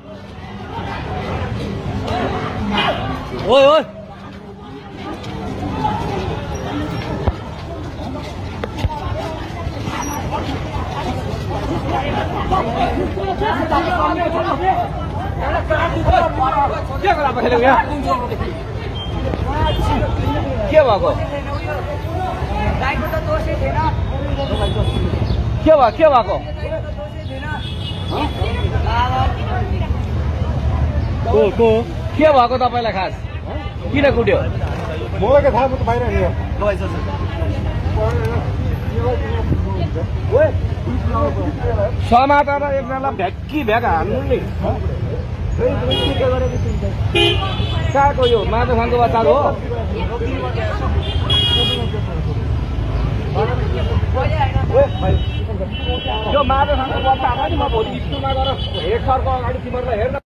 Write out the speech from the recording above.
ओइ ओइ के गरा पखेलेको यहाँ के भएको के भएको के भएको तपाईलाई खास किन कुट्यो मलाई के थाहा म त बाहिर हिँड्यो समातेर एकजना भ्याक्की भ्याक हान्नु नि कहाँको यो माधव खानको बच्चा हो यो माधव खानको बच्चा नि म भोलि स्कुलमा गएर हेड सरको अगाडि तिमीहरूलाई हेर्न